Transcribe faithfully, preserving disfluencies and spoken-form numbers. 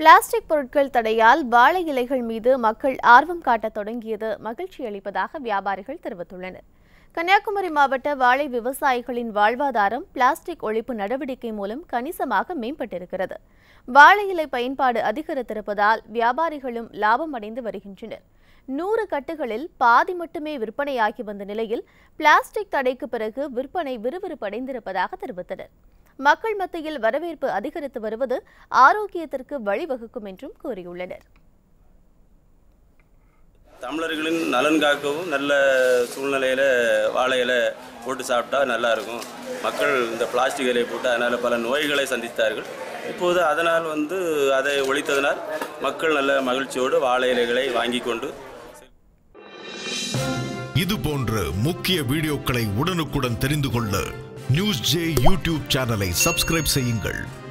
Plastic பொருட்கள் தடையால் வாழை இலைகள் மீது மக்கள் ஆர்வம் காட்டத் தொடங்கியது மகிழ்ச்சி அளிப்பதாக வியாபாரிகள் தெரிவித்துள்ளனர். கன்னியாகுமரி மாவட்ட வாழை விவசாயிகளின் வாழ்வாதாரம் பிளாஸ்டிக் ஒழிப்பு நடவடிக்கை மூலம் கணிசமாக மேம்பட்டிருக்கிறது. வாழை இலை பயன்பாடு அதிகரித்திருப்பதால் வியாபாரிகளும் லாபம் அடைந்து வருகின்றனர். நூறு கட்டுகளில் பாதி மட்டுமே விற்பனையாகி வந்த நிலையில் பிளாஸ்டிக் தடைக்கு பிறகு விற்பனை விறுவிறுப்படைந்திருப்பதாக தெரிவித்தனர். மக்கள் மத்தியில் வரவேற்பு அதிகரித்து வருவது ஆரோக்கியத்திற்கு வழிவகுக்கும் என்றும் கூறியுள்ளனர். தமிழர்களின் நலன் காக்கவும் நல்ல சூழ்நிலையில் வாழை இலை போட்டு சாப்பிட்டா நல்லா இருக்கும். மக்கள் இந்த பிளாஸ்டிக் இலையை போட்டு அதனால் பல நோய்களை சந்தித்தார்கள். இப்போது அதனால் வந்து அதை ஒழித்ததனால் மக்கள் நல்ல மகிழ்ச்சியோடு வாழை இலைகளை வாங்கி கொண்டு இது போன்ற முக்கிய வீடியோக்களை உடனுக்குடன் தெரிந்து கொள்ள நியூஸ் ஜே யூடியூப் சேனலை சப்ஸ்கிரைப் செய்யுங்கள்.